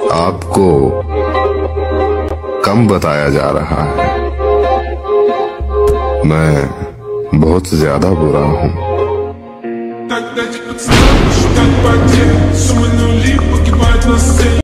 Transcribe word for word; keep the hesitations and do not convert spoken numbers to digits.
आपको कम बताया जा रहा है। मैं बहुत ज्यादा बुरा हूँ।